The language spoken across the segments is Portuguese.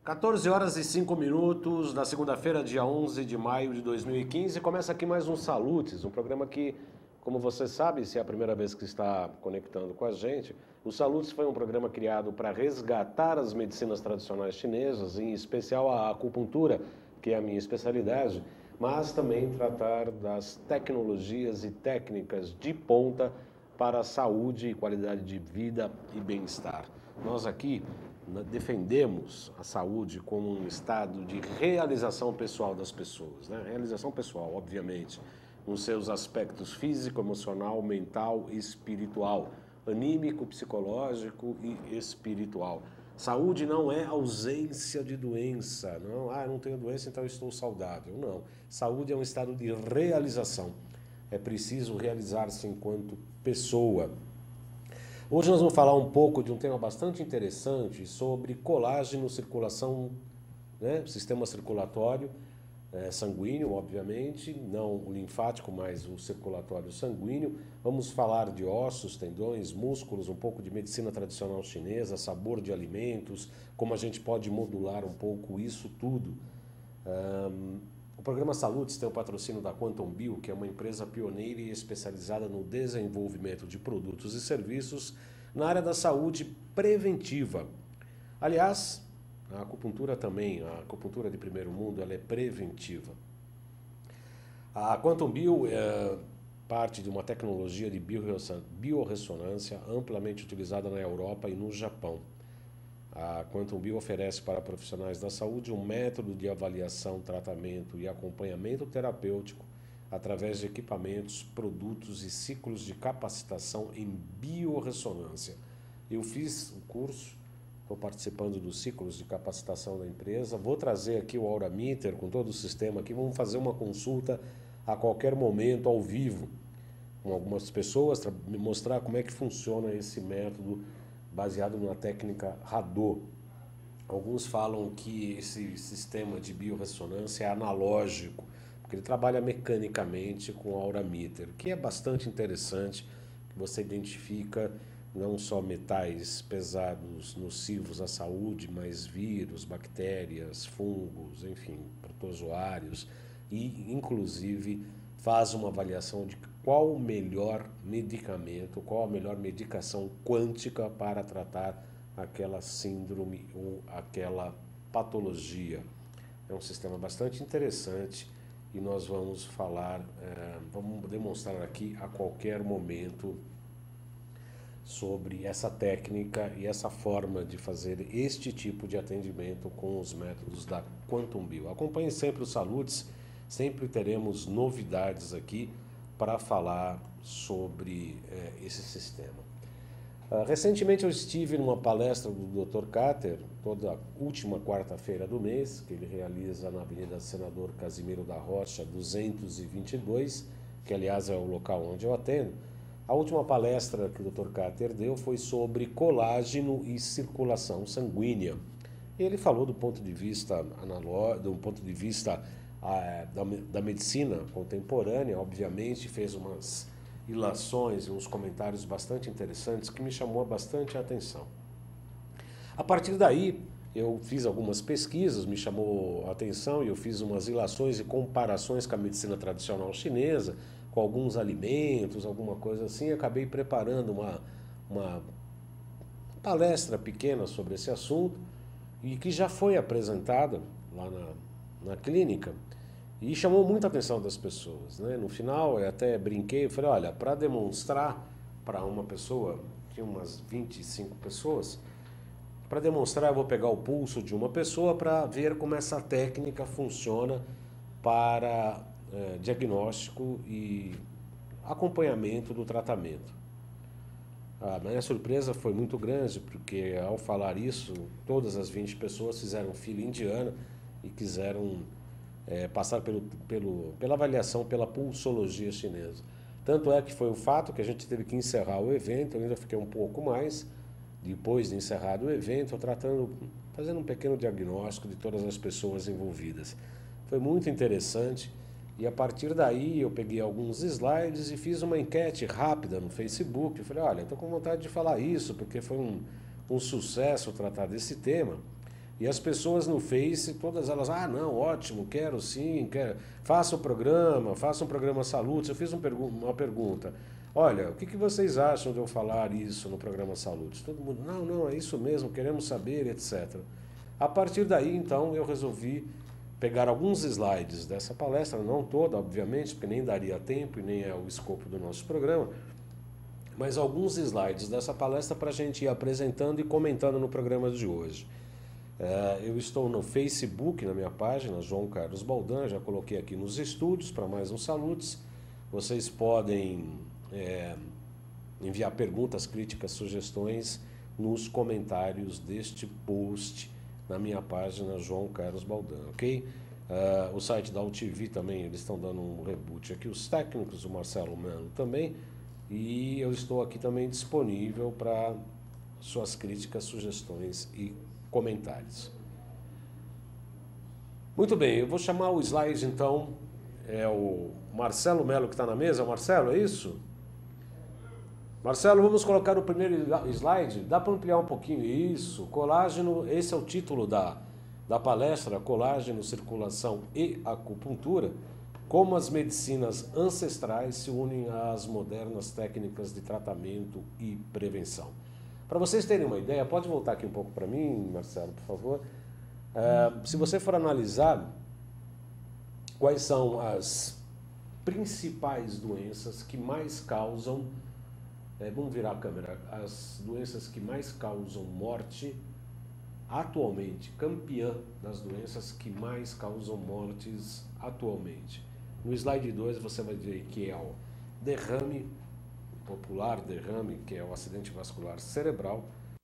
14 horas e 5 minutos da segunda-feira, dia 11 de maio de 2015. Começa aqui mais um Salutes, um programa que, como você sabe, se é a primeira vez que está conectando com a gente, o Salutes foi um programa criado para resgatar as medicinas tradicionais chinesas, em especial a acupuntura, que é a minha especialidade, mas também tratar das tecnologias e técnicas de ponta para a saúde, qualidade de vida e bem-estar. Nós aqui defendemos a saúde como um estado de realização pessoal das pessoas, né? Realização pessoal, obviamente, nos seus aspectos físico, emocional, mental e espiritual, anímico, psicológico e espiritual. Saúde não é ausência de doença, não, eu não tenho doença, então eu estou saudável. Não, saúde é um estado de realização. É preciso realizar-se enquanto pessoa. Hoje nós vamos falar um pouco de um tema bastante interessante sobre colágeno, circulação, né? Sistema circulatório sanguíneo, obviamente, não o linfático, mas o circulatório sanguíneo. Vamos falar de ossos, tendões, músculos, um pouco de medicina tradicional chinesa, sabor de alimentos, como a gente pode modular um pouco isso tudo. O programa Salutes tem o patrocínio da Quantum Bio, que é uma empresa pioneira e especializada no desenvolvimento de produtos e serviços na área da saúde preventiva. Aliás, a acupuntura também, a acupuntura de primeiro mundo, ela é preventiva. A Quantum Bio é parte de uma tecnologia de biorressonância amplamente utilizada na Europa e no Japão. A Quantum Bio oferece para profissionais da saúde um método de avaliação, tratamento e acompanhamento terapêutico através de equipamentos, produtos e ciclos de capacitação em biorressonância. Eu fiz o curso, estou participando dos ciclos de capacitação da empresa, vou trazer aqui o AuraMeter com todo o sistema aqui, vamos fazer uma consulta a qualquer momento ao vivo com algumas pessoas, mostrar como é que funciona esse método baseado na técnica Hadou. Alguns falam que esse sistema de biorressonância é analógico, porque ele trabalha mecanicamente com o AuraMeter, que é bastante interessante, que você identifica não só metais pesados nocivos à saúde, mas vírus, bactérias, fungos, enfim, protozoários, e inclusive faz uma avaliação de qual o melhor medicamento, qual a melhor medicação quântica para tratar aquela síndrome ou aquela patologia. É um sistema bastante interessante e nós vamos falar, vamos demonstrar aqui a qualquer momento sobre essa técnica e essa forma de fazer este tipo de atendimento com os métodos da Quantum Bio. Acompanhe sempre os Salutes, sempre teremos novidades aqui para falar sobre esse sistema. Recentemente eu estive numa palestra do Dr. Kater, toda última quarta-feira do mês, que ele realiza na Avenida Senador Casimiro da Rocha, 222, que aliás é o local onde eu atendo. A última palestra que o Dr. Kater deu foi sobre colágeno e circulação sanguínea. Ele falou do ponto de vista analógico, do ponto de vista da medicina contemporânea, obviamente, fez umas ilações e uns comentários bastante interessantes que me chamou bastante a atenção. A partir daí, eu fiz algumas pesquisas, me chamou a atenção e eu fiz umas ilações e comparações com a medicina tradicional chinesa, com alguns alimentos, alguma coisa assim, e acabei preparando uma palestra pequena sobre esse assunto e que já foi apresentada lá na clínica e chamou muita atenção das pessoas, né? No final eu até brinquei, eu falei, olha, para demonstrar para uma pessoa, tinha umas 25 pessoas, para demonstrar eu vou pegar o pulso de uma pessoa para ver como essa técnica funciona para diagnóstico e acompanhamento do tratamento. A minha surpresa foi muito grande, porque ao falar isso, todas as 20 pessoas fizeram fila indiana e quiseram passar pela avaliação pela pulsologia chinesa. Tanto é que foi o fato que a gente teve que encerrar o evento, eu ainda fiquei um pouco mais, depois de encerrado o evento, fazendo um pequeno diagnóstico de todas as pessoas envolvidas. Foi muito interessante e a partir daí eu peguei alguns slides e fiz uma enquete rápida no Facebook. Eu falei, olha, estou com vontade de falar isso, porque foi um sucesso tratar desse tema. E as pessoas no Face, todas elas, ah, não, ótimo, quero sim, quero. Faça um programa Salutes. Eu fiz uma pergunta. Olha, o que vocês acham de eu falar isso no programa Salutes? Todo mundo, não, é isso mesmo, queremos saber, etc. A partir daí, então, eu resolvi pegar alguns slides dessa palestra, não toda, obviamente, porque nem daria tempo e nem é o escopo do nosso programa, mas alguns slides dessa palestra para a gente ir apresentando e comentando no programa de hoje. Eu estou no Facebook, na minha página, João Carlos Baldan, já coloquei aqui nos estúdios para mais um Salutes. Vocês podem enviar perguntas, críticas, sugestões nos comentários deste post na minha página João Carlos Baldan, ok? O site da UTV também, eles estão dando um reboot aqui, os técnicos, o Marcelo Melo também, e eu estou aqui também disponível para suas críticas, sugestões e comentários. Muito bem, eu vou chamar o slide então, é o Marcelo Melo que está na mesa. Marcelo, é isso? Marcelo, vamos colocar o primeiro slide. Dá para ampliar um pouquinho isso? Colágeno, esse é o título da palestra, Colágeno, Circulação e Acupuntura, como as medicinas ancestrais se unem às modernas técnicas de tratamento e prevenção. Para vocês terem uma ideia, pode voltar aqui um pouco para mim, Marcelo, por favor. Se você for analisar quais são as principais doenças que mais causam, vamos virar a câmera, as doenças que mais causam morte, atualmente, campeã das doenças que mais causam mortes atualmente. No slide 2 você vai ver que é o derrame, popular derrame, que é o acidente vascular cerebral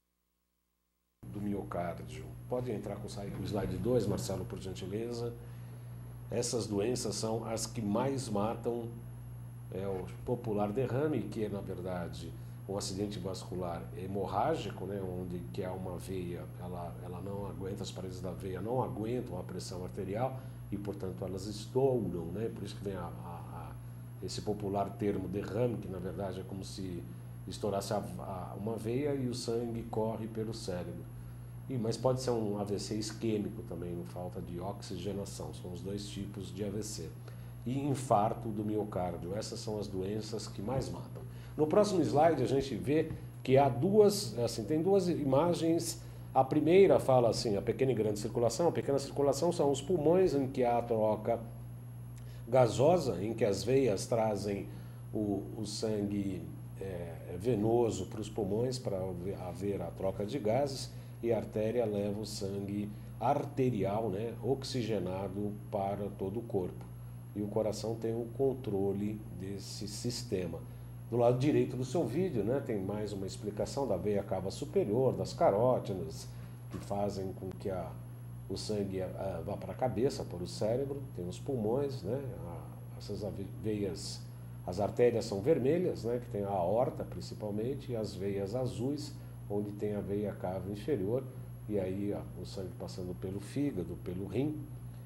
do miocárdio. Pode entrar com o slide 2, Marcelo, por gentileza. Essas doenças são as que mais matam, o popular derrame, que é, na verdade, um acidente vascular hemorrágico, né, onde que é uma veia, ela não aguenta, as paredes da veia não aguentam a pressão arterial e, portanto, elas estouram, né, por isso que vem esse popular termo derrame, que na verdade é como se estourasse uma veia e o sangue corre pelo cérebro. Mas pode ser um AVC isquêmico também, falta de oxigenação, são os dois tipos de AVC. E infarto do miocárdio, essas são as doenças que mais matam. No próximo slide a gente vê que há tem duas imagens. A primeira fala assim, a pequena e grande circulação. A pequena circulação são os pulmões, em que há a troca gasosa, em que as veias trazem o sangue venoso para os pulmões para haver a troca de gases, e a artéria leva o sangue arterial, né, oxigenado para todo o corpo. E o coração tem o controle desse sistema. Do lado direito do seu vídeo, né, tem mais uma explicação da veia cava superior, das carótidas, que fazem com que o sangue vá para a cabeça, para o cérebro. Tem os pulmões, né, essas veias, as artérias são vermelhas, né, que tem a aorta principalmente, e as veias azuis, onde tem a veia cava inferior, e aí o sangue passando pelo fígado, pelo rim,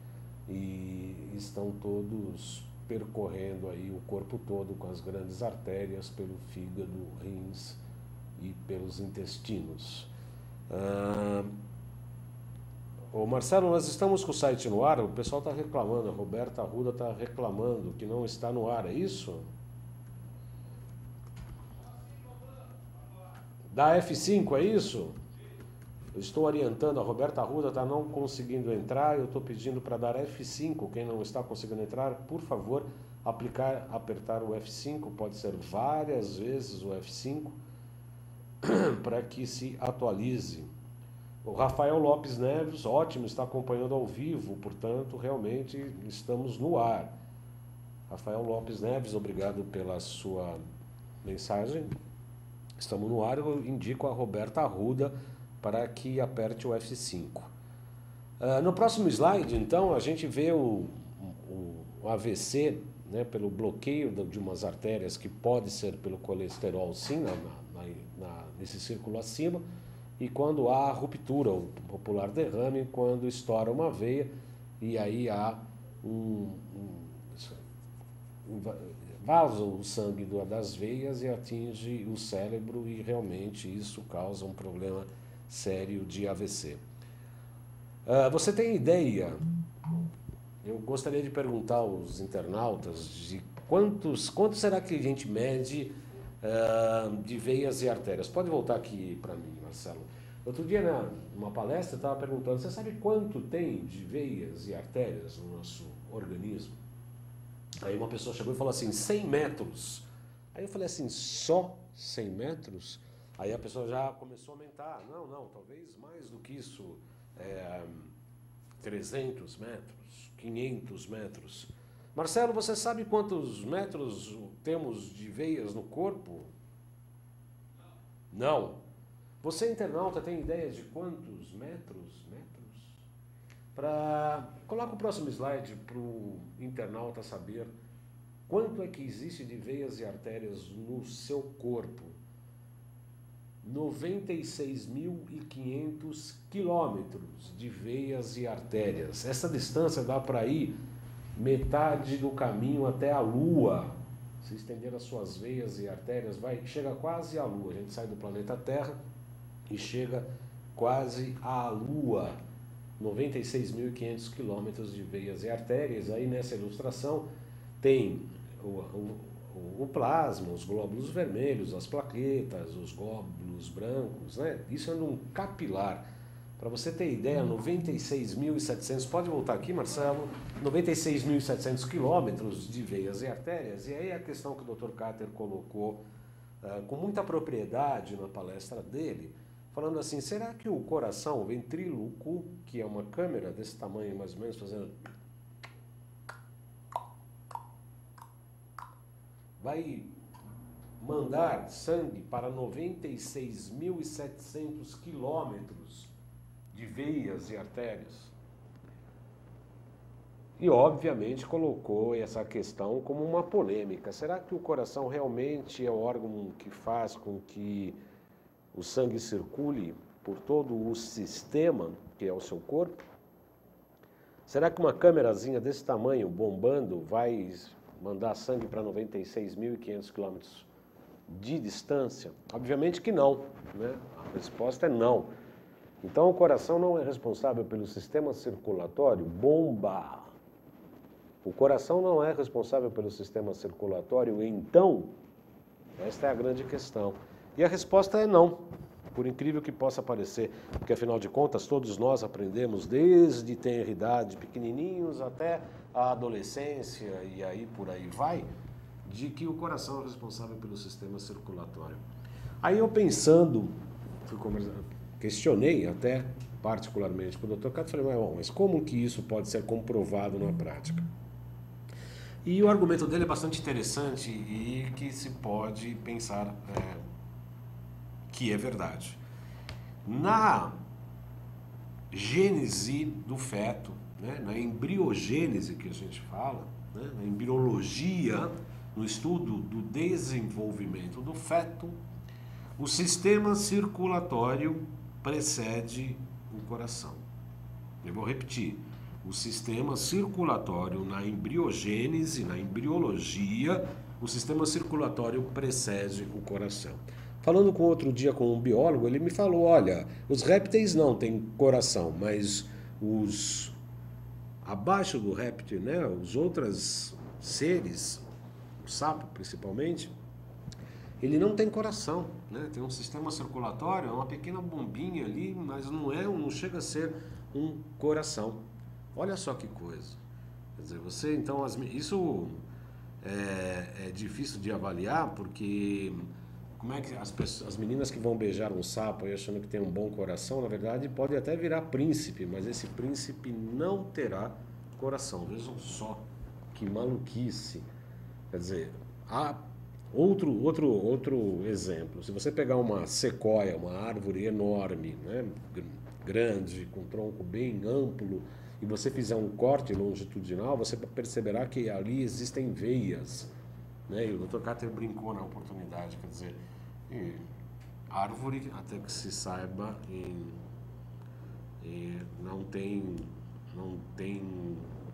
e estão todos percorrendo aí o corpo todo com as grandes artérias pelo fígado, rins e pelos intestinos. Ô Marcelo, nós estamos com o site no ar, o pessoal está reclamando, a Roberta Arruda está reclamando que não está no ar, é isso? Da F5, é isso? Eu estou orientando, a Roberta Arruda está não conseguindo entrar, eu estou pedindo para dar F5, quem não está conseguindo entrar, por favor, apertar o F5, pode ser várias vezes o F5, para que se atualize. O Rafael Lopes Neves, ótimo, está acompanhando ao vivo, portanto, realmente estamos no ar. Rafael Lopes Neves, obrigado pela sua mensagem. Estamos no ar, eu indico a Roberta Arruda para que aperte o F5. No próximo slide, então, a gente vê o AVC, né, pelo bloqueio de umas artérias, que pode ser pelo colesterol, sim, nesse círculo acima, e quando há a ruptura, o popular derrame, quando estoura uma veia, e aí há vaza o sangue das veias e atinge o cérebro, e realmente isso causa um problema sério de AVC. Você tem ideia? Eu gostaria de perguntar aos internautas de quanto será que a gente mede de veias e artérias. Pode voltar aqui para mim, Marcelo. Outro dia, numa palestra, eu estava perguntando, você sabe quanto tem de veias e artérias no nosso organismo? Aí uma pessoa chegou e falou assim, 100 metros. Aí eu falei assim, só 100 metros? Aí a pessoa já começou a aumentar. Não, talvez mais do que isso. 300 metros, 500 metros. Marcelo, você sabe quantos metros temos de veias no corpo? Não. Você, internauta, tem ideia de quantos metros? Coloca o próximo slide para o internauta saber quanto é que existe de veias e artérias no seu corpo. 96.500 quilômetros de veias e artérias. Essa distância dá para ir metade do caminho até a Lua. Se estender as suas veias e artérias, chega quase à Lua. A gente sai do planeta Terra e chega quase à Lua. 96.500 quilômetros de veias e artérias. Aí nessa ilustração tem o plasma, os glóbulos vermelhos, as plaquetas, os glóbulos brancos, né? Isso é um capilar. Para você ter ideia, 96.700, pode voltar aqui, Marcelo, 96.700 quilômetros de veias e artérias. E aí a questão que o Dr. Kater colocou com muita propriedade na palestra dele, falando assim, será que o coração, o ventríloco, que é uma câmera desse tamanho mais ou menos, fazendo... vai mandar sangue para 96.700 quilômetros de veias e artérias? E, obviamente, colocou essa questão como uma polêmica. Será que o coração realmente é o órgão que faz com que o sangue circule por todo o sistema que é o seu corpo? Será que uma câmerazinha desse tamanho, bombando, vai mandar sangue para 96.500 quilômetros de distância? Obviamente que não, né? A resposta é não. Então o coração não é responsável pelo sistema circulatório? Bomba! O coração não é responsável pelo sistema circulatório? Então, esta é a grande questão. E a resposta é não, por incrível que possa parecer, porque afinal de contas todos nós aprendemos desde tenra idade, pequenininhos até a adolescência e aí por aí vai, de que o coração é responsável pelo sistema circulatório. Aí eu pensando, questionei até particularmente com o Dr. Cato, falei, mas como que isso pode ser comprovado na prática? E o argumento dele é bastante interessante e que se pode pensar que é verdade. Na gênese do feto, né, na embriogênese que a gente fala, né, na embriologia, no estudo do desenvolvimento do feto, o sistema circulatório precede o coração. Eu vou repetir. O sistema circulatório na embriogênese, na embriologia, o sistema circulatório precede o coração. Falando outro dia com um biólogo, ele me falou, olha, os répteis não têm coração, mas os abaixo do réptil, né, os outros seres, o sapo principalmente, ele não tem coração, né? Tem um sistema circulatório, é uma pequena bombinha ali, mas não chega a ser um coração. Olha só que coisa. Quer dizer, você então, isso é difícil de avaliar, porque como é que as meninas que vão beijar um sapo aí achando que tem um bom coração, na verdade pode até virar príncipe, mas esse príncipe não terá coração. Vejam só que maluquice. Quer dizer, há outro exemplo. Se você pegar uma sequoia, uma árvore enorme, né, grande, com um tronco bem amplo, e você fizer um corte longitudinal, você perceberá que ali existem veias, né? E o Dr. Kater brincou na oportunidade, quer dizer, árvore, até que se saiba, não tem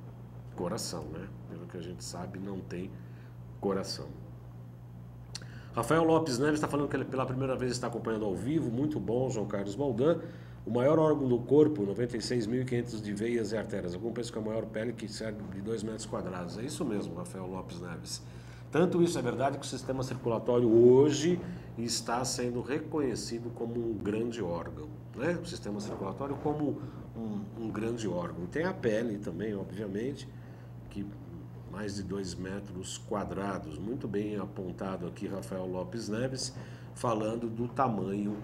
coração, né? Pelo que a gente sabe, não tem coração. Rafael Lopes Neves está falando que ele pela primeira vez está acompanhando ao vivo, muito bom, João Carlos Baldan. O maior órgão do corpo, 96.500 de veias e artérias. Algum pensa que é a maior pele que serve de 2 metros quadrados. É isso mesmo, Rafael Lopes Neves. Tanto isso é verdade que o sistema circulatório hoje está sendo reconhecido como um grande órgão, né? O sistema circulatório como um grande órgão. Tem a pele também, obviamente, que mais de 2 metros quadrados. Muito bem apontado aqui Rafael Lopes Neves, falando do tamanho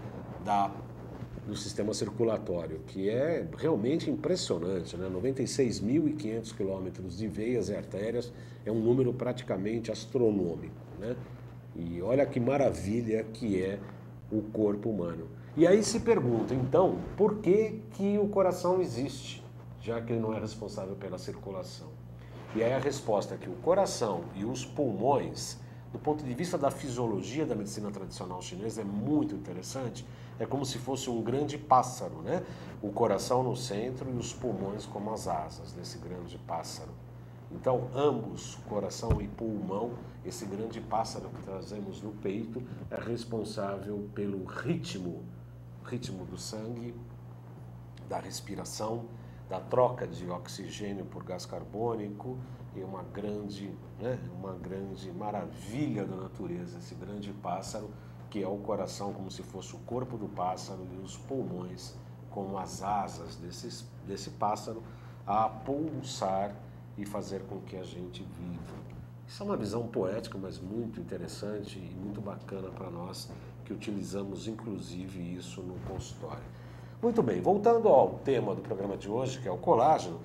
do sistema circulatório, que é realmente impressionante, né? 96.500 quilômetros de veias e artérias é um número praticamente astronômico, né? E olha que maravilha que é o corpo humano. E aí se pergunta, então, por que que o coração existe, já que ele não é responsável pela circulação? E aí a resposta é que o coração e os pulmões, do ponto de vista da fisiologia da medicina tradicional chinesa, é muito interessante. É como se fosse um grande pássaro, né? O coração no centro e os pulmões como as asas desse grande pássaro. Então, ambos, coração e pulmão, esse grande pássaro que trazemos no peito, é responsável pelo ritmo do sangue, da respiração, da troca de oxigênio por gás carbônico, e uma grande maravilha da natureza, esse grande pássaro, que é o coração como se fosse o corpo do pássaro e os pulmões como as asas desse pássaro a pulsar e fazer com que a gente viva. Isso é uma visão poética, mas muito interessante e muito bacana para nós, que utilizamos inclusive isso no consultório. Muito bem, voltando ao tema do programa de hoje, que é o colágeno.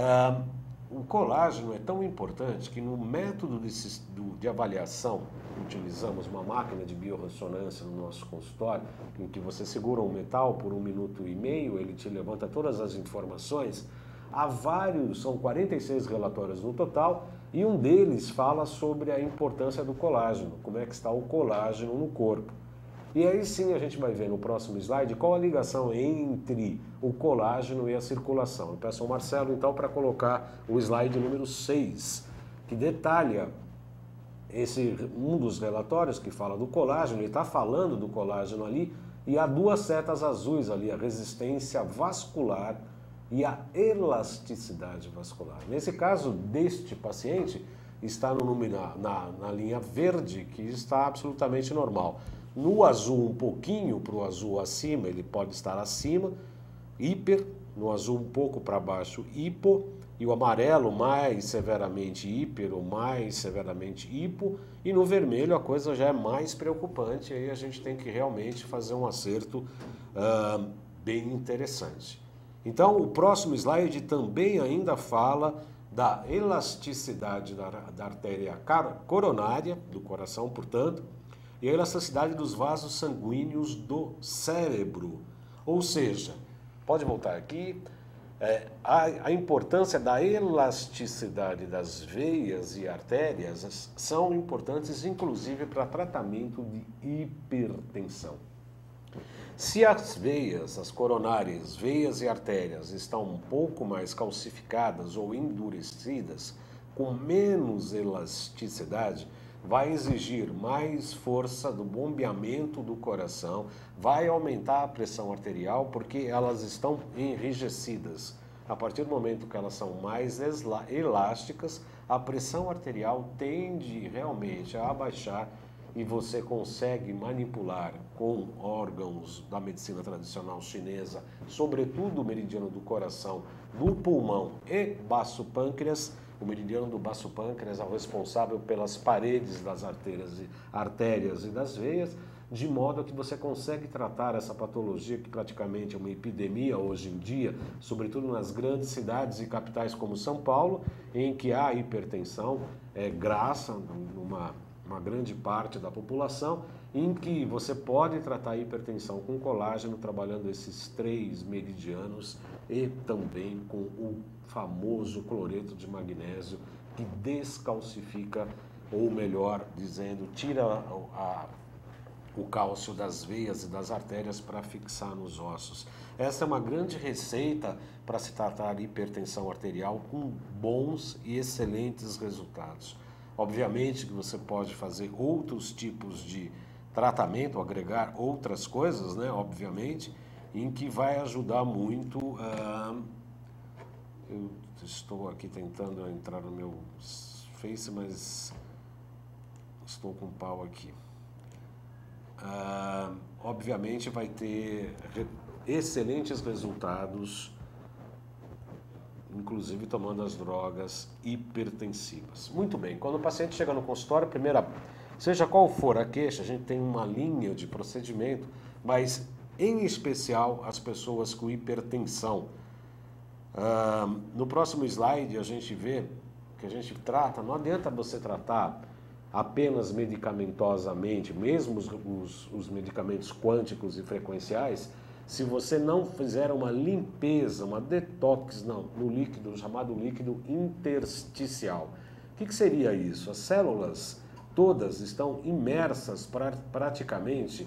O colágeno é tão importante que no método de avaliação, utilizamos uma máquina de biorressonância no nosso consultório, em que você segura um metal por 1,5 minutos, ele te levanta todas as informações. São 46 relatórios no total, e um deles fala sobre a importância do colágeno, como é que está o colágeno no corpo. E aí sim a gente vai ver no próximo slide qual a ligação entre o colágeno e a circulação. Eu peço ao Marcelo então para colocar o slide número 6, que detalha um dos relatórios que fala do colágeno. Ele está falando do colágeno ali, e há 2 setas azuis ali, a resistência vascular e a elasticidade vascular. Nesse caso deste paciente, está no número, na linha verde, que está absolutamente normal. No azul um pouquinho para o azul acima, ele pode estar acima, hiper, no azul um pouco para baixo, hipo, e o amarelo mais severamente hiper ou mais severamente hipo, e no vermelho a coisa já é mais preocupante, aí a gente tem que realmente fazer um acerto bem interessante. Então o próximo slide também ainda fala da elasticidade da artéria coronária, do coração, portanto, e a elasticidade dos vasos sanguíneos do cérebro. Ou seja, pode voltar aqui, a importância da elasticidade das veias e artérias são importantes, inclusive, para tratamento de hipertensão. Se as veias, as coronárias, veias e artérias estão um pouco mais calcificadas ou endurecidas, com menos elasticidade, vai exigir mais força do bombeamento do coração, vai aumentar a pressão arterial porque elas estão enrijecidas. A partir do momento que elas são mais elásticas, a pressão arterial tende realmente a abaixar e você consegue manipular com órgãos da medicina tradicional chinesa, sobretudo o meridiano do coração, do pulmão e baço-pâncreas. O meridiano do baço-pâncreas é o responsável pelas paredes das artérias e das veias, de modo que você consegue tratar essa patologia, que praticamente é uma epidemia hoje em dia, sobretudo nas grandes cidades e capitais como São Paulo, em que há hipertensão graça numa grande parte da população, em que você pode tratar a hipertensão com colágeno, trabalhando esses 3 meridianos e também com o famoso cloreto de magnésio, que descalcifica, ou melhor dizendo, tira o cálcio das veias e das artérias para fixar nos ossos. Essa é uma grande receita para se tratar de hipertensão arterial com bons e excelentes resultados. Obviamente que você pode fazer outros tipos de tratamento, agregar outras coisas, né? Obviamente, em que vai ajudar muito. Eu estou aqui tentando entrar no meu Face, mas estou com pau aqui. Obviamente vai ter excelentes resultados, inclusive tomando as drogas hipertensivas. Muito bem, quando o paciente chega no consultório, seja qual for a queixa, a gente tem uma linha de procedimento, mas em especial as pessoas com hipertensão. No próximo slide a gente vê que a gente trata, não adianta você tratar apenas medicamentosamente, mesmo os medicamentos quânticos e frequenciais, se você não fizer uma limpeza, uma detox no líquido, chamado líquido intersticial. O que seria isso? As células todas estão imersas praticamente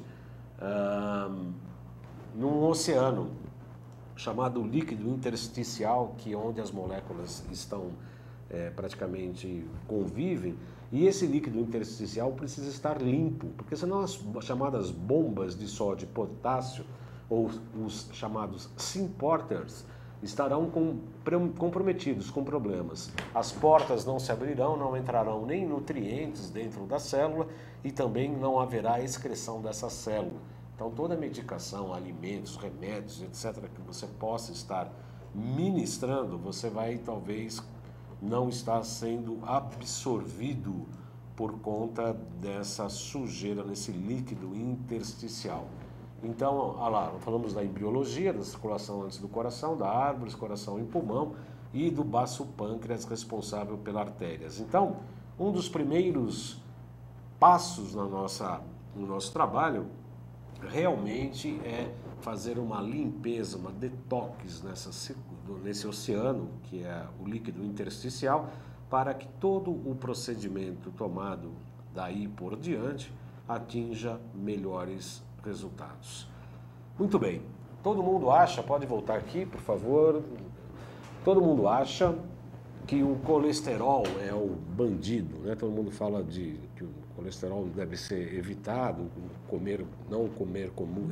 num oceano chamado líquido intersticial, que é onde as moléculas estão praticamente convivem, e esse líquido intersticial precisa estar limpo, porque senão as chamadas bombas de sódio e potássio, ou os chamados symporters, estarão comprometidos com problemas. As portas não se abrirão, não entrarão nem nutrientes dentro da célula e também não haverá excreção dessa célula. Então toda medicação, alimentos, remédios, etc., que você possa estar ministrando, você vai talvez não estar sendo absorvido por conta dessa sujeira nesse líquido intersticial. Então, olha lá, falamos da embriologia, da circulação antes do coração, da árvore, coração e pulmão, e do baço pâncreas responsável pelas artérias. Então, um dos primeiros passos no nosso trabalho realmente é fazer uma limpeza, uma detox nesse oceano, que é o líquido intersticial, para que todo o procedimento tomado daí por diante atinja melhores resultados. Muito bem, todo mundo acha, pode voltar aqui, por favor, todo mundo acha que o colesterol é o bandido, né? Todo mundo fala que o colesterol deve ser evitado, não comer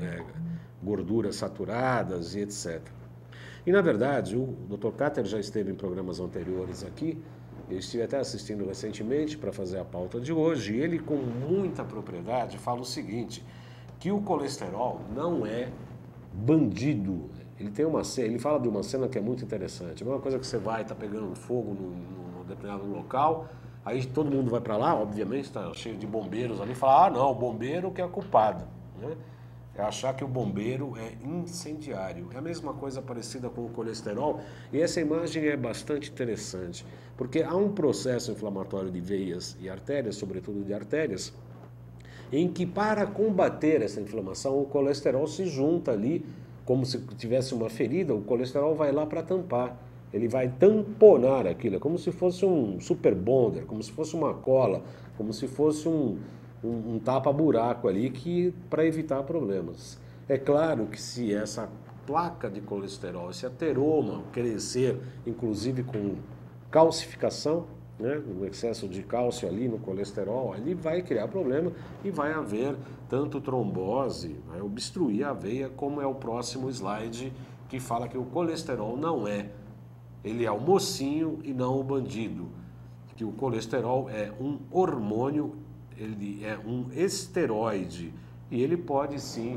gorduras saturadas e etc. E na verdade, o Dr. Kater já esteve em programas anteriores aqui, eu estive até assistindo recentemente para fazer a pauta de hoje, e ele com muita propriedade fala o seguinte, que o colesterol não é bandido. Ele fala de uma cena que é muito interessante. É uma coisa que você vai, está pegando fogo num determinado local, aí todo mundo vai para lá, obviamente está cheio de bombeiros ali, e fala, não, o bombeiro que é culpado, né? É achar que o bombeiro é incendiário. É a mesma coisa parecida com o colesterol, e essa imagem é bastante interessante, porque há um processo inflamatório de veias e artérias, sobretudo de artérias, em que para combater essa inflamação, o colesterol se junta ali, como se tivesse uma ferida, o colesterol vai lá para tampar. Ele vai tamponar aquilo, é como se fosse um super bonder, como se fosse uma cola, como se fosse um tapa-buraco ali para evitar problemas. É claro que se essa placa de colesterol, esse ateroma crescer, inclusive com calcificação, né, o excesso de cálcio ali no colesterol, ele vai criar problema e vai haver tanto trombose, vai obstruir a veia, como é o próximo slide que fala que o colesterol ele é o mocinho e não o bandido, que o colesterol é um hormônio, ele é um esteroide e ele pode sim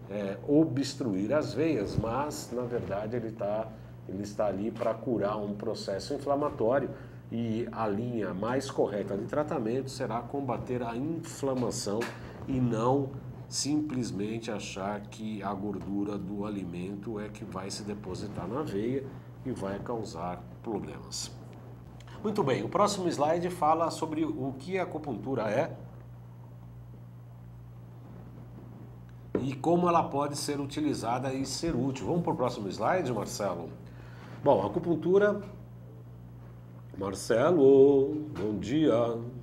obstruir as veias, mas na verdade ele está ali para curar um processo inflamatório. E a linha mais correta de tratamento será combater a inflamação e não simplesmente achar que a gordura do alimento é que vai se depositar na veia e vai causar problemas. Muito bem, o próximo slide fala sobre o que a acupuntura é e como ela pode ser utilizada e ser útil. Vamos para o próximo slide, Marcelo? Bom, a acupuntura... Marcelo, bom dia.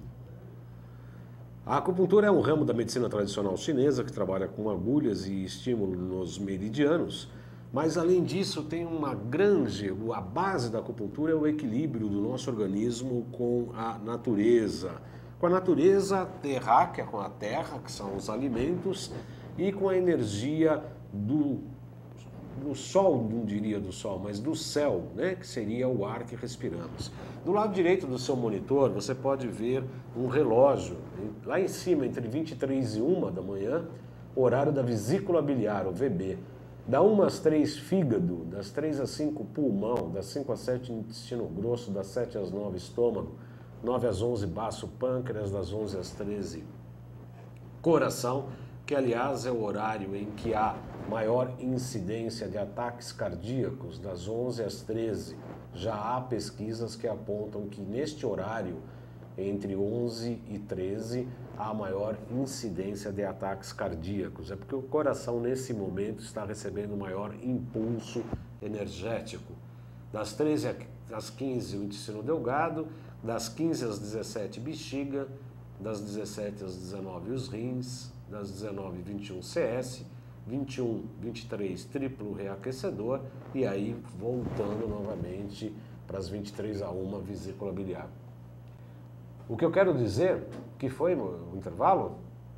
A acupuntura é um ramo da medicina tradicional chinesa que trabalha com agulhas e estímulo nos meridianos Mas além disso tem a base da acupuntura é o equilíbrio do nosso organismo com a natureza. Com a natureza terráquea, com a terra, que são os alimentos, e com a energia do sol, não diria do sol, mas do céu, né? Que seria o ar que respiramos. Do lado direito do seu monitor, você pode ver um relógio, lá em cima, entre 23 e 1 da manhã, o horário da vesícula biliar, o VB. Da 1 às 3, fígado, das 3 às 5, pulmão, das 5 às 7, intestino grosso, das 7 às 9, estômago, 9 às 11, baço, pâncreas, das 11 às 13, coração, que aliás é o horário em que há maior incidência de ataques cardíacos, das 11 às 13. Já há pesquisas que apontam que neste horário, entre 11 e 13, há maior incidência de ataques cardíacos. É porque o coração, nesse momento, está recebendo maior impulso energético. Das 13 às 15, o intestino delgado, das 15 às 17, bexiga, das 17 às 19, os rins, das 19 e 21, CS, 21, 23, triplo reaquecedor, e aí voltando novamente para as 23 a 1, vesícula biliar. O que eu quero dizer, que foi o intervalo?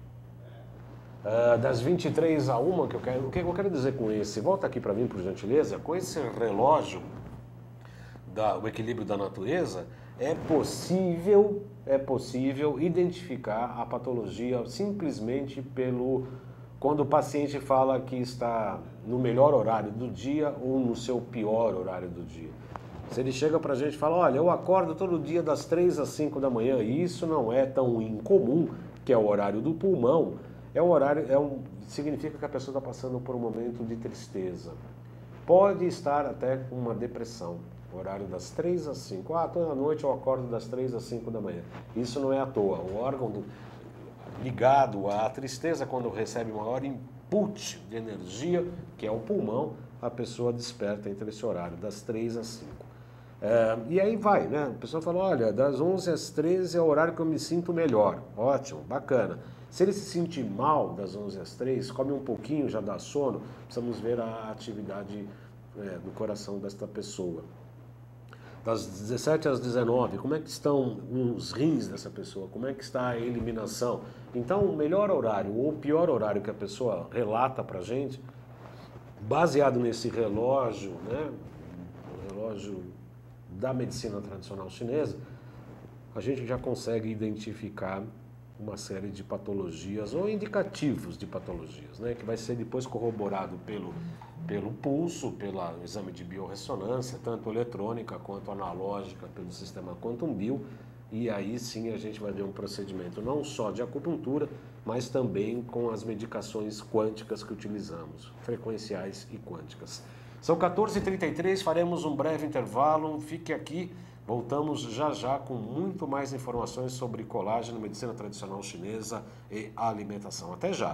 Das 23 a 1, o que eu quero dizer com esse? Volta aqui para mim, por gentileza. Com esse relógio, o equilíbrio da natureza, é possível identificar a patologia simplesmente quando o paciente fala que está no melhor horário do dia ou no seu pior horário do dia. Se ele chega para a gente e fala, olha, eu acordo todo dia das 3 às 5 da manhã, e isso não é tão incomum, que é o horário do pulmão, significa que a pessoa está passando por um momento de tristeza. Pode estar até com uma depressão. Horário das 3 às 5. Toda noite eu acordo das 3 às 5 da manhã. Isso não é à toa. O órgão ligado à tristeza, quando recebe maior input de energia, que é o pulmão, a pessoa desperta entre esse horário, das 3 às 5. E aí vai, né? A pessoa fala, olha, das 11 às 13 é o horário que eu me sinto melhor. Ótimo, bacana. Se ele se sentir mal das 11 às 3, come um pouquinho, já dá sono, precisamos ver a atividade do coração desta pessoa. Das 17 às 19, como é que estão os rins dessa pessoa? Como é que está a eliminação? Então, o melhor horário ou o pior horário que a pessoa relata para a gente, baseado nesse relógio, né, o relógio da medicina tradicional chinesa, a gente já consegue identificar uma série de patologias ou indicativos de patologias, né, que vai ser depois corroborado pelo pulso, pelo exame de biorressonância, tanto eletrônica quanto analógica, pelo sistema Quantum Bio, e aí sim a gente vai ver um procedimento não só de acupuntura, mas também com as medicações quânticas que utilizamos, frequenciais e quânticas. São 14h33, faremos um breve intervalo, fique aqui, voltamos já já com muito mais informações sobre colágeno, medicina tradicional chinesa e alimentação. Até já!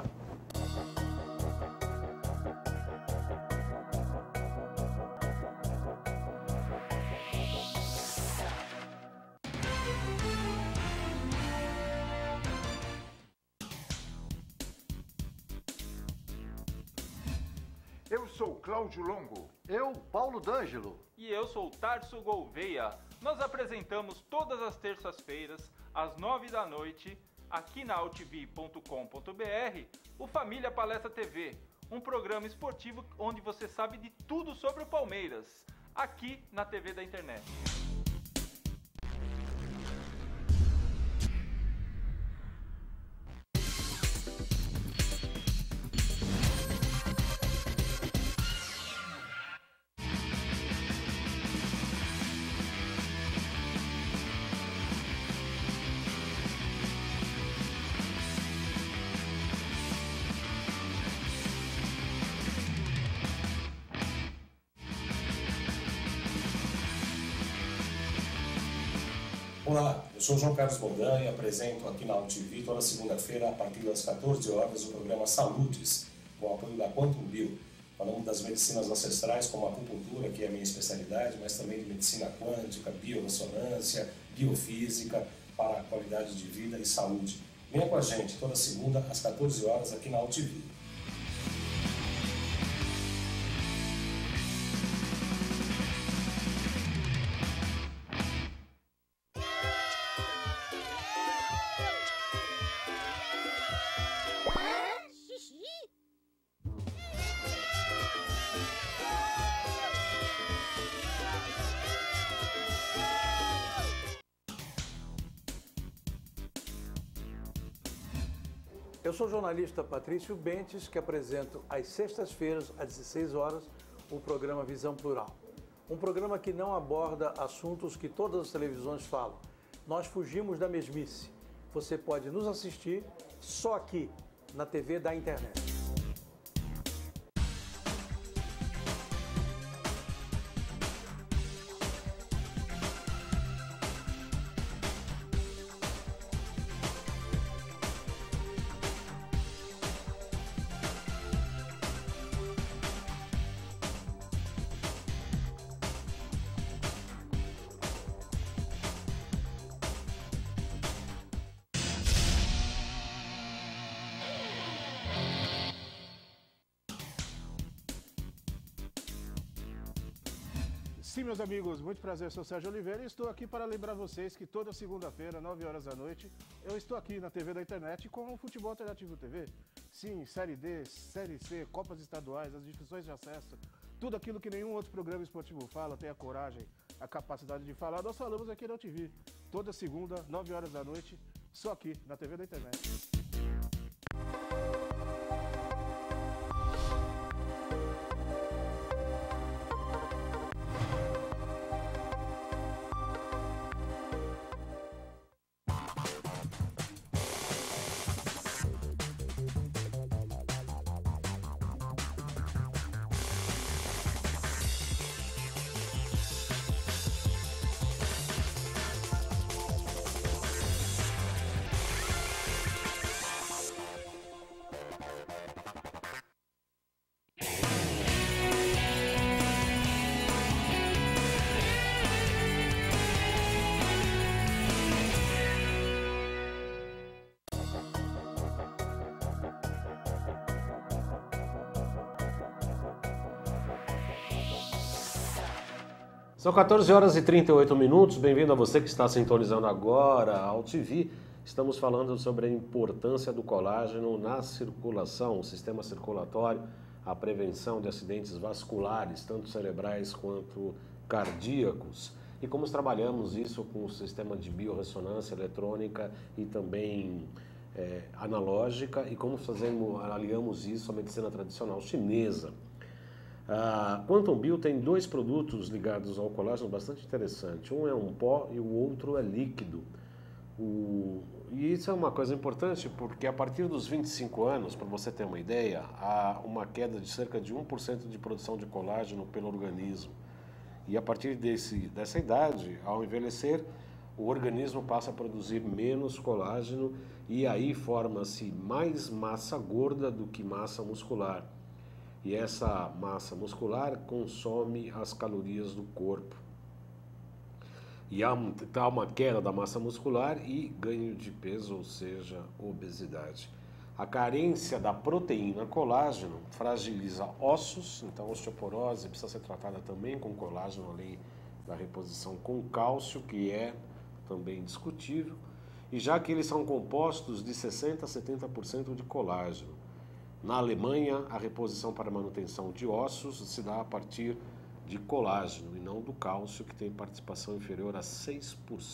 Eu sou Cláudio Longo. Eu, Paulo D'Angelo. E eu sou Tarso Gouveia. Nós apresentamos todas as terças-feiras, às 9 da noite, aqui na altv.com.br, o Família Palestra TV, um programa esportivo onde você sabe de tudo sobre o Palmeiras, aqui na TV da internet. Olá, eu sou João Carlos Boldan e apresento aqui na AltV toda segunda-feira, a partir das 14 horas, o programa Saludes, com o apoio da Quantum Bio. Falamos das medicinas ancestrais, como a acupuntura, que é a minha especialidade, mas também de medicina quântica, biorressonância, biofísica, para a qualidade de vida e saúde. Venha com a gente toda segunda, às 14 horas, aqui na AltV. Eu sou Cláudio Longo. Eu, Paulo D'Angelo. E eu sou Tarso Gouveia. Nós apresentamos todas as terças-feiras, às 9 da noite, aqui na TV da internet. Olá, eu sou João Carlos Boldan e apresento aqui na AltV toda segunda-feira, a partir das 14 horas, o programa Saludes, com o apoio da Quantum Bio. Falamos das medicinas ancestrais, como a acupuntura, que é a minha especialidade, mas também de medicina quântica, biorressonância, biofísica, para a qualidade de vida e saúde. Venha com a gente toda segunda, às 14 horas, aqui na AltV. Eu sou Cláudio Longo. Eu sou o jornalista Patrício Bentes, que apresento às sextas-feiras, às 16 horas, o programa Visão Plural. Um programa que não aborda assuntos que todas as televisões falam. Nós fugimos da mesmice. Você pode nos assistir só aqui, na TV da internet. Sim, meus amigos, muito prazer, eu sou o Sérgio Oliveira e estou aqui para lembrar vocês que toda segunda-feira, 9 horas da noite, eu estou aqui na TV da internet com o Futebol Alternativo TV. Sim, Série D, Série C, Copas Estaduais, as divisões de acesso, tudo aquilo que nenhum outro programa esportivo fala, tem a coragem, a capacidade de falar, nós falamos aqui na TV. Toda segunda, 9 horas da noite, só aqui na TV da internet. São 14 horas e 38 minutos, bem-vindo a você que está sintonizando agora ao TV. Estamos falando sobre a importância do colágeno na circulação, o sistema circulatório, a prevenção de acidentes vasculares, tanto cerebrais quanto cardíacos. E como trabalhamos isso com o sistema de biorressonância eletrônica e também analógica, e como aliamos isso à medicina tradicional chinesa. A Quantum Bio tem dois produtos ligados ao colágeno bastante interessantes. Um é um pó e o outro é líquido. E isso é uma coisa importante porque a partir dos 25 anos, para você ter uma ideia, há uma queda de cerca de 1% de produção de colágeno pelo organismo. E a partir dessa idade, ao envelhecer, o organismo passa a produzir menos colágeno e aí forma-se mais massa gorda do que massa muscular. E essa massa muscular consome as calorias do corpo. E há uma queda da massa muscular e ganho de peso, ou seja, obesidade. A carência da proteína colágeno fragiliza ossos, então a osteoporose precisa ser tratada também com colágeno, além da reposição com cálcio, que é também discutível, e já que eles são compostos de 60% a 70% de colágeno. Na Alemanha, a reposição para manutenção de ossos se dá a partir de colágeno e não do cálcio, que tem participação inferior a 6%.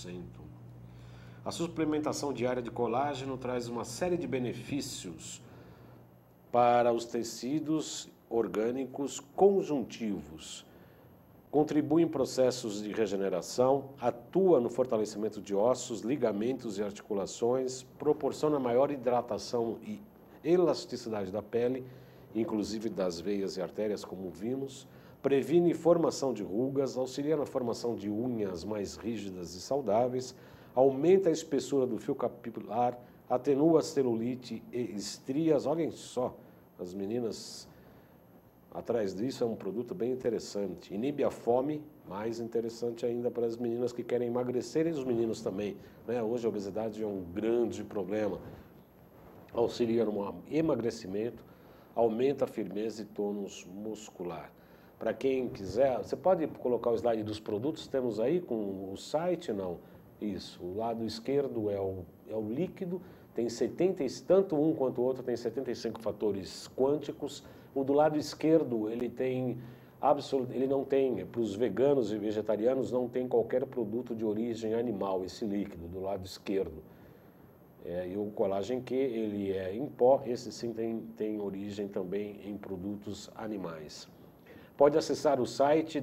A suplementação diária de colágeno traz uma série de benefícios para os tecidos orgânicos conjuntivos. Contribui em processos de regeneração, atua no fortalecimento de ossos, ligamentos e articulações, proporciona maior hidratação e elasticidade da pele, inclusive das veias e artérias, como vimos, previne formação de rugas, auxilia na formação de unhas mais rígidas e saudáveis, aumenta a espessura do fio capilar, atenua a celulite e estrias. Olhem só, as meninas atrás disso, é um produto bem interessante. Inibe a fome, mais interessante ainda para as meninas que querem emagrecer e os meninos também, né? Hoje a obesidade é um grande problema. Auxilia no emagrecimento, aumenta a firmeza e tônus muscular. Para quem quiser, você pode colocar o slide dos produtos, temos aí com o site, não? Isso, o lado esquerdo é o líquido, tem 70, tanto um quanto o outro tem 75 fatores quânticos. O do lado esquerdo, ele não tem, para os veganos e vegetarianos, não tem qualquer produto de origem animal, esse líquido do lado esquerdo. E o colágeno Q, ele é em pó, esse sim tem origem também em produtos animais. Pode acessar o site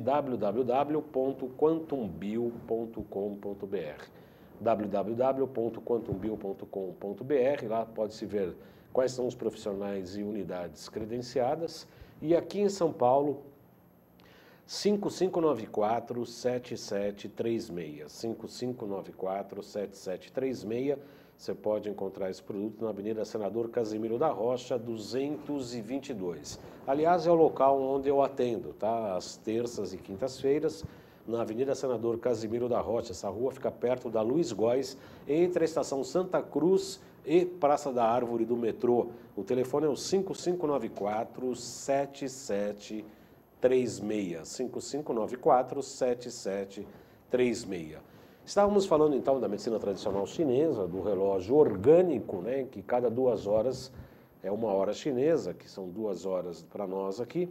www.quantumbio.com.br www.quantumbio.com.br, lá pode-se ver quais são os profissionais e unidades credenciadas. E aqui em São Paulo, 5594-7736. 5594-7736. Você pode encontrar esse produto na Avenida Senador Casimiro da Rocha, 222. Aliás, é o local onde eu atendo, tá? Às terças e quintas-feiras, na Avenida Senador Casimiro da Rocha. Essa rua fica perto da Luiz Góes, entre a Estação Santa Cruz e Praça da Árvore do metrô. O telefone é o 5594-7736. 5594-7736. Estávamos falando então da medicina tradicional chinesa, do relógio orgânico, né, que cada 2 horas é 1 hora chinesa, que são 2 horas para nós aqui.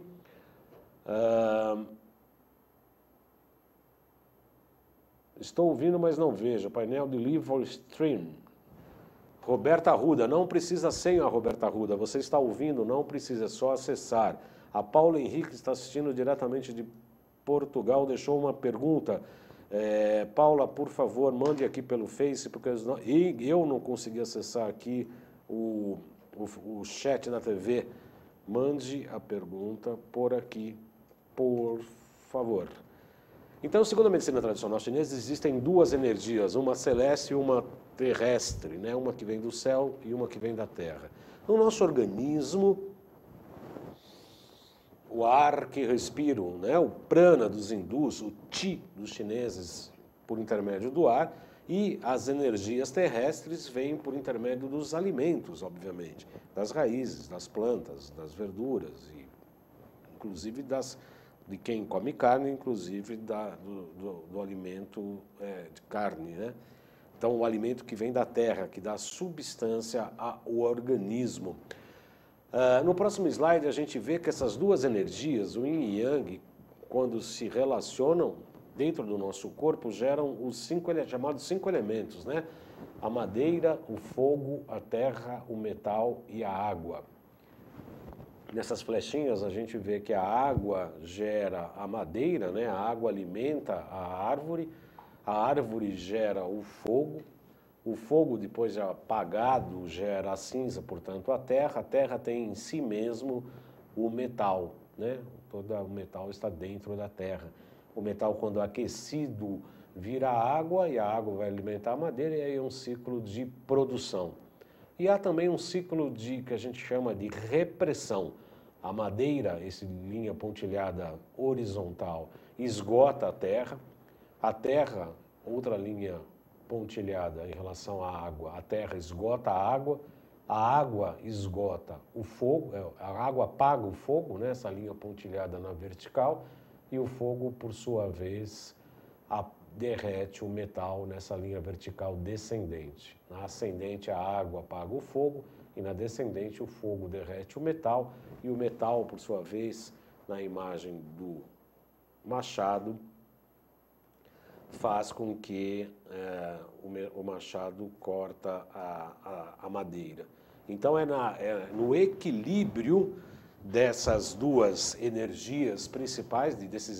Estou ouvindo, mas não vejo. Painel de Live Stream. Roberta Arruda, não precisa senha, Roberta Arruda. Você está ouvindo, não precisa, é só acessar. A Paula Henrique está assistindo diretamente de Portugal, deixou uma pergunta. Paula, por favor, mande aqui pelo Face, porque eu não consegui acessar aqui o chat da TV. Mande a pergunta por aqui, por favor. Então, segundo a medicina tradicional chinesa, existem 2 energias, uma celeste e uma terrestre, né? Uma que vem do céu e uma que vem da terra. No nosso organismo, o ar que respiro, né? O prana dos hindus, o chi dos chineses por intermédio do ar, e as energias terrestres vêm por intermédio dos alimentos, obviamente, das raízes, das plantas, das verduras, e inclusive de quem come carne, inclusive do alimento de carne, né? Então, o alimento que vem da terra, que dá substância ao organismo. No próximo slide, a gente vê que essas 2 energias, o yin e yang, quando se relacionam dentro do nosso corpo, geram os chamados 5 elementos, né? A madeira, o fogo, a terra, o metal e a água. Nessas flechinhas, a gente vê que a água gera a madeira, né? A água alimenta a árvore gera o fogo, depois de apagado, gera a cinza, portanto, a terra tem em si mesmo o metal, né? Todo o metal está dentro da terra. O metal, quando aquecido, vira água, e a água vai alimentar a madeira, e aí é um ciclo de produção. E há também um ciclo que a gente chama de repressão. A madeira, essa linha pontilhada horizontal, esgota a terra, outra linha pontilhada em relação à água, a terra esgota a água esgota o fogo, a água apaga o fogo, né, essa linha pontilhada na vertical, e o fogo, por sua vez, derrete o metal nessa linha vertical descendente. Na ascendente, a água apaga o fogo, e na descendente, o fogo derrete o metal, e o metal, por sua vez, na imagem do machado, faz com que o machado corta a madeira. Então, é no equilíbrio dessas 2 energias principais,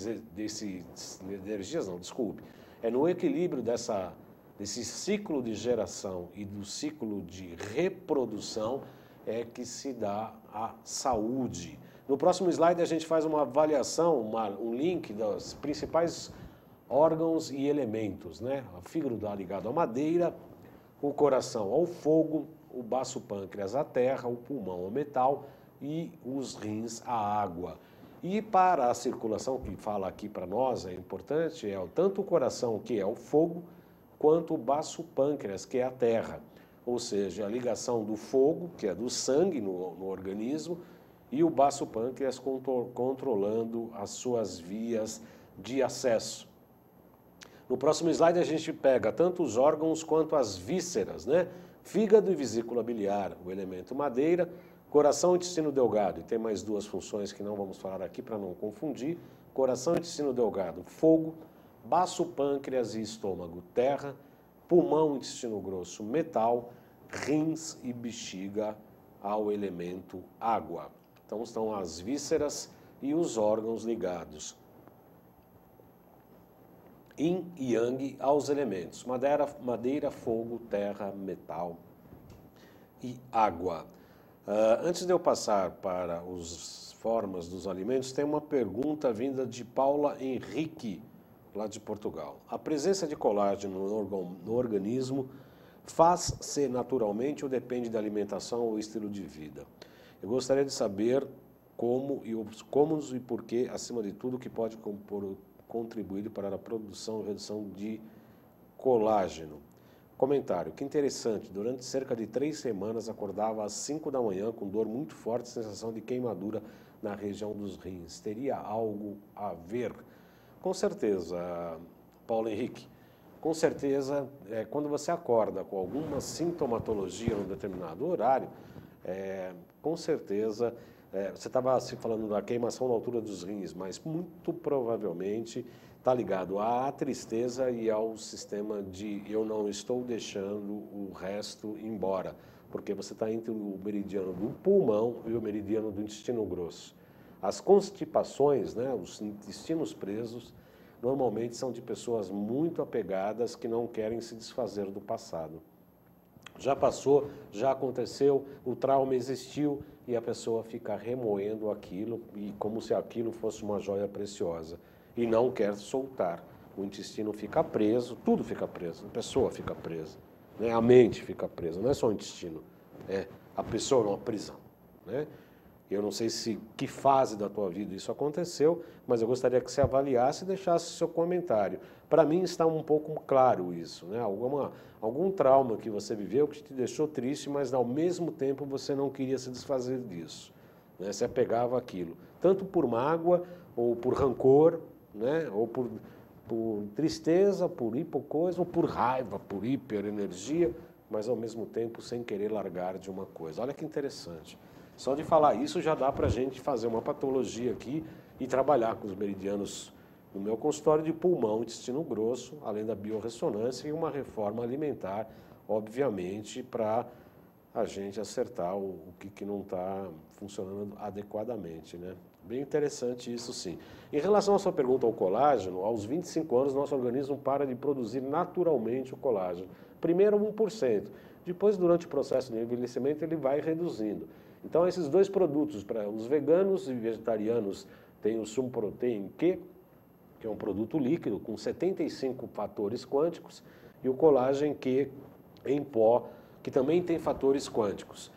é no equilíbrio desse ciclo de geração e do ciclo de reprodução que se dá a saúde. No próximo slide, a gente faz uma avaliação, um link dos principais órgãos e elementos, né? O fígado está ligado à madeira, o coração ao fogo, o baço pâncreas à terra, o pulmão ao metal e os rins à água. E para a circulação, que fala aqui para nós, é importante, tanto o coração, que é o fogo, quanto o baço pâncreas, que é a terra. Ou seja, a ligação do fogo, que é do sangue no organismo, e o baço pâncreas controlando as suas vias de acesso. No próximo slide, a gente pega tanto os órgãos quanto as vísceras, né? Fígado e vesícula biliar, o elemento madeira, coração e intestino delgado, e tem mais 2 funções que não vamos falar aqui para não confundir. Coração e intestino delgado, fogo, baço, pâncreas e estômago, terra, pulmão e intestino grosso, metal, rins e bexiga ao elemento água. Então estão as vísceras e os órgãos ligados. Yin e Yang aos elementos madeira, fogo, terra, metal e água. Antes de eu passar para as formas dos alimentos, tem uma pergunta vinda de Paula Henrique, lá de Portugal. A presença de colágeno no organismo faz-se naturalmente ou depende da alimentação ou estilo de vida? Eu gostaria de saber como e os cômodos e porquê, acima de tudo, que pode contribuir para a produção e redução de colágeno. Comentário, que interessante, durante cerca de 3 semanas acordava às 5 da manhã com dor muito forte, sensação de queimadura na região dos rins. Teria algo a ver? Com certeza, Paulo Henrique. Com certeza, quando você acorda com alguma sintomatologia em um determinado horário, com certeza, você estava falando da queimação na altura dos rins, mas muito provavelmente está ligado à tristeza e ao sistema de eu não estou deixando o resto embora, porque você está entre o meridiano do pulmão e o meridiano do intestino grosso. As constipações, né, os intestinos presos, normalmente são de pessoas muito apegadas que não querem se desfazer do passado. Já passou, já aconteceu, o trauma existiu e a pessoa fica remoendo aquilo e como se aquilo fosse uma joia preciosa e não quer soltar. O intestino fica preso, tudo fica preso, a pessoa fica presa, né? A mente fica presa, não é só o intestino, a pessoa é uma prisão, né? Eu não sei que fase da tua vida isso aconteceu, mas eu gostaria que você avaliasse e deixasse o seu comentário. Para mim está um pouco claro isso, né? Algum trauma que você viveu que te deixou triste, mas ao mesmo tempo você não queria se desfazer disso, né? Você apegava aquilo, tanto por mágoa ou por rancor, né? Ou por tristeza, por hipocoisa, ou por raiva, por hiperenergia, mas ao mesmo tempo sem querer largar de uma coisa. Olha que interessante. Só de falar isso já dá para a gente fazer uma patologia aqui e trabalhar com os meridianos no meu consultório de pulmão, intestino grosso, além da biorressonância e uma reforma alimentar, obviamente, para a gente acertar o que não está funcionando adequadamente, né? Bem interessante isso, sim. Em relação à sua pergunta ao colágeno, aos 25 anos, nosso organismo para de produzir naturalmente o colágeno. Primeiro 1%, depois, durante o processo de envelhecimento, ele vai reduzindo. Então, esses dois produtos, para os veganos e vegetarianos, tem o Sumprotein Q, que é um produto líquido com 75 fatores quânticos, e o Collagen Q em pó, que também tem fatores quânticos.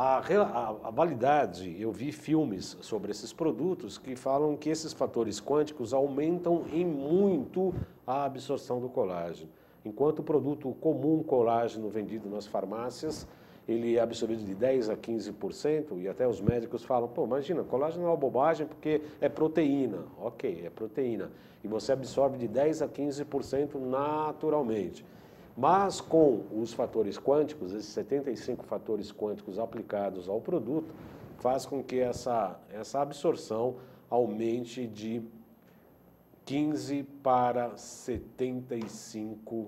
A validade, eu vi filmes sobre esses produtos que falam que esses fatores quânticos aumentam em muito a absorção do colágeno. Enquanto o produto comum colágeno vendido nas farmácias, ele é absorvido de 10% a 15%, e até os médicos falam, pô, imagina, colágeno é uma bobagem porque é proteína. Ok, é proteína. E você absorve de 10% a 15% naturalmente. Mas com os fatores quânticos, esses 75 fatores quânticos aplicados ao produto, faz com que essa absorção aumente de 15% para 75%.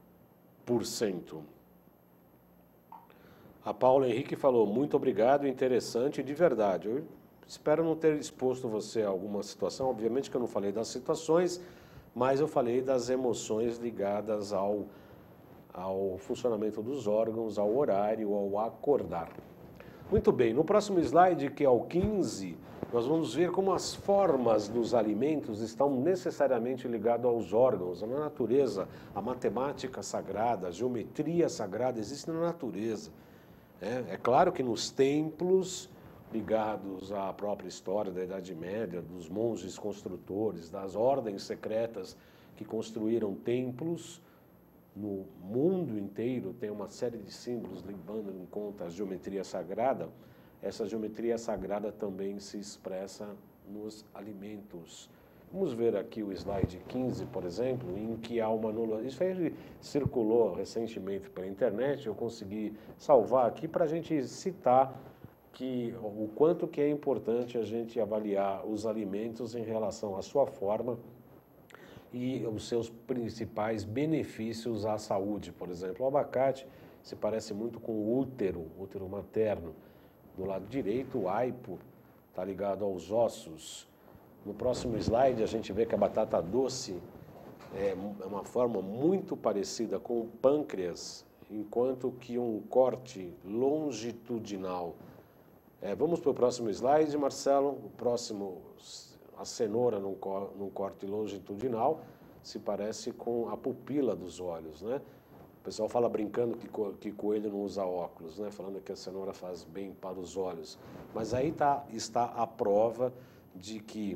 A Paula Henrique falou, muito obrigado, interessante, de verdade. Eu espero não ter exposto você a alguma situação, obviamente que eu não falei das situações, mas eu falei das emoções ligadas ao funcionamento dos órgãos, ao horário, ao acordar. Muito bem, no próximo slide, que é o 15, nós vamos ver como as formas dos alimentos estão necessariamente ligadas aos órgãos, na natureza. A matemática sagrada, a geometria sagrada existe na natureza. É claro que nos templos ligados à própria história da Idade Média, dos monges construtores, das ordens secretas que construíram templos, no mundo inteiro tem uma série de símbolos levando em conta a geometria sagrada. Essa geometria sagrada também se expressa nos alimentos. Vamos ver aqui o slide 15, por exemplo, em que há uma anulação. Isso aí circulou recentemente pela internet, eu consegui salvar aqui para a gente citar o quanto que é importante a gente avaliar os alimentos em relação à sua forma e os seus principais benefícios à saúde. Por exemplo, o abacate se parece muito com o útero materno. Do lado direito, o aipo está ligado aos ossos. No próximo slide, a gente vê que a batata doce é uma forma muito parecida com o pâncreas, enquanto que um corte longitudinal. Vamos para o próximo slide, Marcelo. O próximo, a cenoura num corte longitudinal, se parece com a pupila dos olhos, né? O pessoal fala brincando que coelho não usa óculos, né? Falando que a cenoura faz bem para os olhos. Mas aí está a prova de que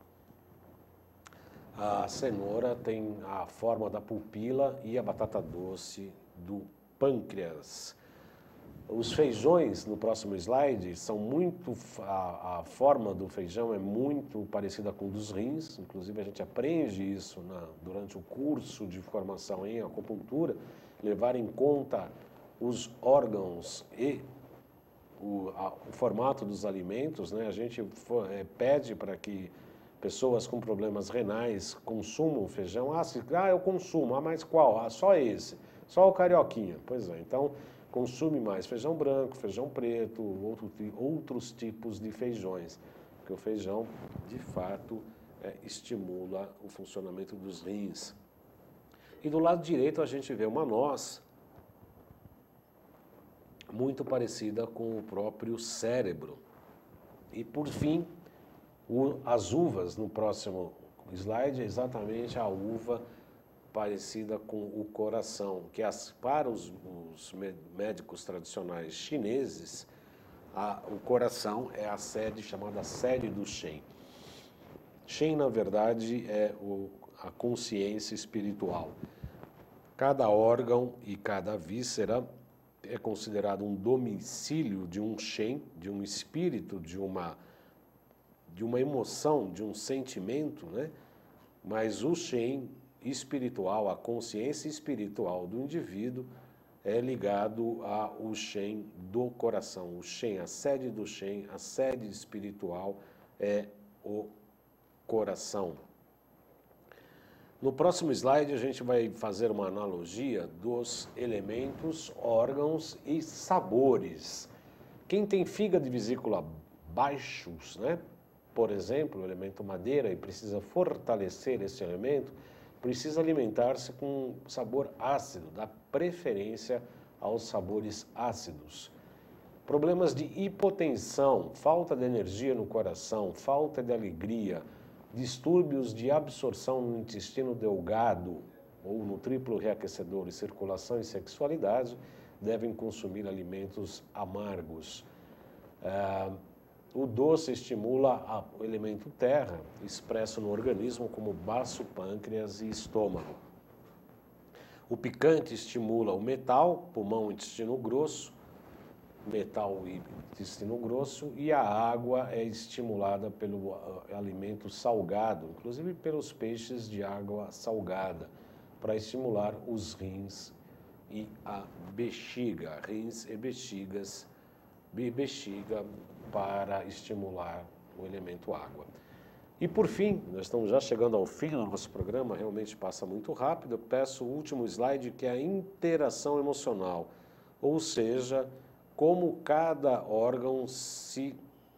a cenoura tem a forma da pupila e a batata doce do pâncreas. Os feijões, no próximo slide, são muito... A forma do feijão é muito parecida com dos rins, inclusive a gente aprende isso durante o curso de formação em acupuntura, levar em conta os órgãos e o formato dos alimentos, né? A gente pede para que pessoas com problemas renais consumam feijão. Eu consumo, mas qual? Só esse, só o carioquinha. Pois é, então consume mais feijão branco, feijão preto, outros tipos de feijões, porque o feijão, de fato, estimula o funcionamento dos rins. E do lado direito a gente vê uma noz muito parecida com o próprio cérebro. E por fim, as uvas, no próximo slide, é exatamente a uva parecida com o coração, que para os médicos tradicionais chineses, o coração é a sede chamada sede do Shen. Shen, na verdade, é a consciência espiritual. Cada órgão e cada víscera é considerado um domicílio de um Shen, de um espírito, de uma emoção, de um sentimento, né? Mas o Shen espiritual, a consciência espiritual do indivíduo é ligado ao Shen do coração. O Shen, a sede do Shen, a sede espiritual é o coração. No próximo slide, a gente vai fazer uma analogia dos elementos, órgãos e sabores. Quem tem fígado e vesícula baixos, né? Por exemplo, o elemento madeira, e precisa fortalecer esse elemento, precisa alimentar-se com sabor ácido, dá preferência aos sabores ácidos. Problemas de hipotensão, falta de energia no coração, falta de alegria, distúrbios de absorção no intestino delgado ou no triplo reaquecedor e circulação e sexualidade, devem consumir alimentos amargos. O doce estimula o elemento terra, expresso no organismo como baço, pâncreas e estômago. O picante estimula o metal, pulmão e intestino grosso, metal e intestino grosso, e a água é estimulada pelo alimento salgado, inclusive pelos peixes de água salgada, para estimular os rins e a bexiga, rins e bexiga para estimular o elemento água. E por fim, nós estamos já chegando ao fim do nosso programa, realmente passa muito rápido, eu peço o último slide, que é a interação emocional, ou seja, como cada órgão se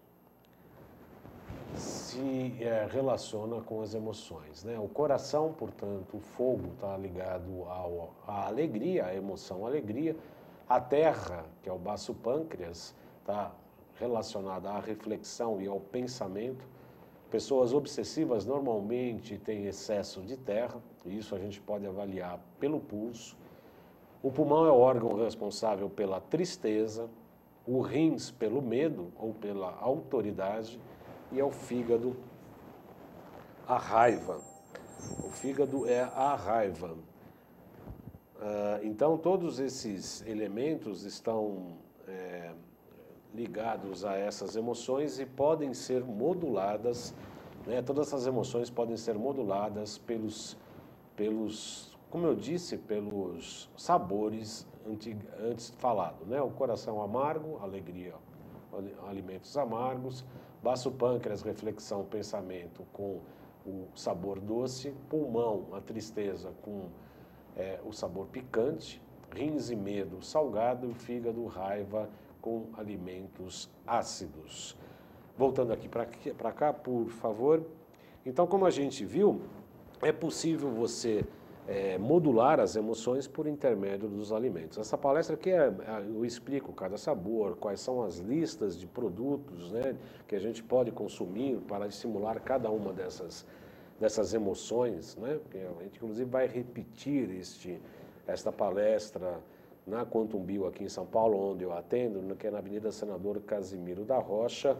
relaciona com as emoções, né? O coração, portanto, o fogo está ligado à alegria, à emoção alegria. A terra, que é o baço pâncreas, está relacionada à reflexão e ao pensamento. Pessoas obsessivas normalmente têm excesso de terra, e isso a gente pode avaliar pelo pulso. O pulmão é o órgão responsável pela tristeza, o rins pelo medo ou pela autoridade, e é o fígado a raiva. O fígado é a raiva. Então, todos esses elementos estão ligados a essas emoções e podem ser moduladas, né? Todas essas emoções podem ser moduladas pelos, como eu disse, pelos sabores antes falado, né? O coração amargo, alegria, alimentos amargos, baço pâncreas, reflexão, pensamento com o sabor doce, pulmão, a tristeza com o sabor picante, rins e medo, salgado, fígado, raiva com alimentos ácidos. Voltando aqui para cá, por favor. Então, como a gente viu, é possível você modular as emoções por intermédio dos alimentos. Essa palestra aqui eu explico cada sabor, quais são as listas de produtos, né, que a gente pode consumir para estimular cada uma dessas emoções, né? A gente, inclusive, vai repetir esta palestra na Quantum Bio aqui em São Paulo, onde eu atendo, que é na Avenida Senador Casimiro da Rocha,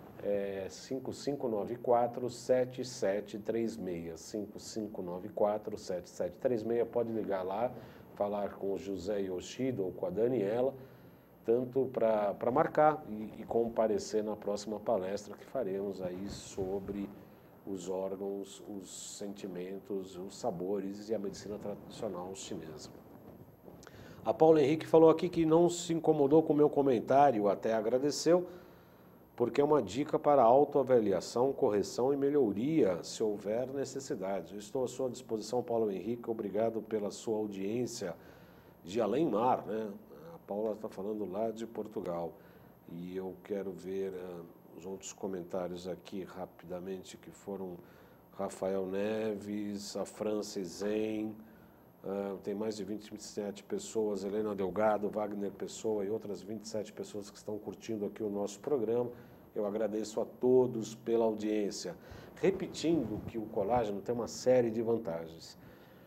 5594-7736, 5594-7736, pode ligar lá, falar com o José Yoshida ou com a Daniela, tanto para marcar e comparecer na próxima palestra que faremos aí sobre os órgãos, os sentimentos, os sabores e a medicina tradicional chinesa. A Paula Henrique falou aqui que não se incomodou com o meu comentário, até agradeceu, porque é uma dica para autoavaliação, correção e melhoria, se houver necessidade. Eu estou à sua disposição, Paulo Henrique, obrigado pela sua audiência de Além Mar, né? A Paula está falando lá de Portugal. E eu quero ver os outros comentários aqui rapidamente, que foram Rafael Neves, a Francis Zen, tem mais de 27 pessoas, Helena Delgado, Wagner Pessoa e outras 27 pessoas que estão curtindo aqui o nosso programa. Eu agradeço a todos pela audiência. Repetindo que o colágeno tem uma série de vantagens.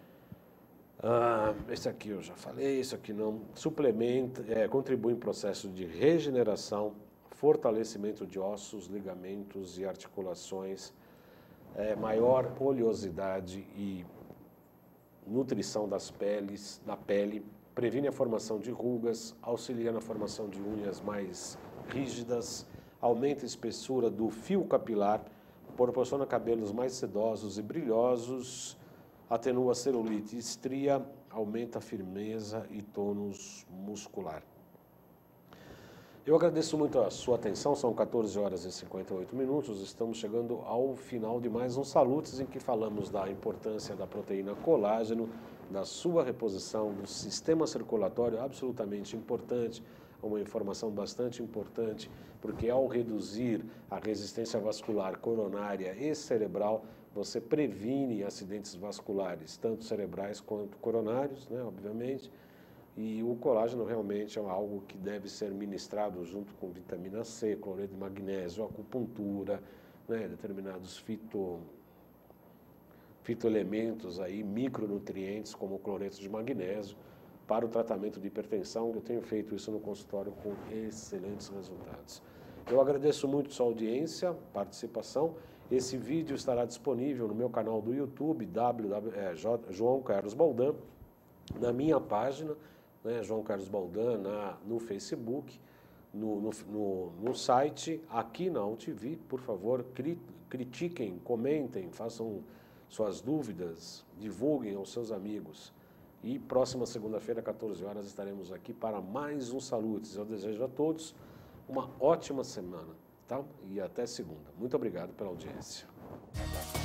Esse aqui eu já falei, isso aqui não. Suplementa, contribui em processo de regeneração, fortalecimento de ossos, ligamentos e articulações, maior oleosidade e nutrição da pele, previne a formação de rugas, auxilia na formação de unhas mais rígidas, aumenta a espessura do fio capilar, proporciona cabelos mais sedosos e brilhosos, atenua a celulite e estria, aumenta a firmeza e tônus muscular. Eu agradeço muito a sua atenção, são 14 horas e 58 minutos, estamos chegando ao final de mais um Salutes, em que falamos da importância da proteína colágeno, da sua reposição, do sistema circulatório, absolutamente importante, uma informação bastante importante, porque ao reduzir a resistência vascular coronária e cerebral, você previne acidentes vasculares, tanto cerebrais quanto coronários, né, obviamente. E o colágeno realmente é algo que deve ser ministrado junto com vitamina C, cloreto de magnésio, acupuntura, né, determinados fitoelementos aí, micronutrientes como o cloreto de magnésio, para o tratamento de hipertensão. Eu tenho feito isso no consultório com excelentes resultados. Eu agradeço muito sua audiência, participação. Esse vídeo estará disponível no meu canal do YouTube, João Carlos Baldan, na minha página, né, João Carlos Baldan, no Facebook, no site, aqui na UTV. Por favor, critiquem, comentem, façam suas dúvidas, divulguem aos seus amigos. E próxima segunda-feira, 14 horas, estaremos aqui para mais um Salutes. Eu desejo a todos uma ótima semana, tá? E até segunda. Muito obrigado pela audiência.